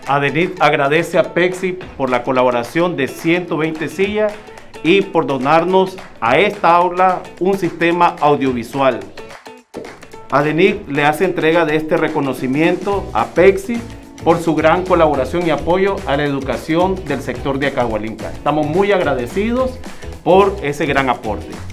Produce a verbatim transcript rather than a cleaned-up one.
ADENIT agradece a PECSI por la colaboración de ciento veinte sillas y por donarnos a esta aula un sistema audiovisual. ADENIT le hace entrega de este reconocimiento a PECSI por su gran colaboración y apoyo a la educación del sector de Acahualinca. Estamos muy agradecidos por ese gran aporte.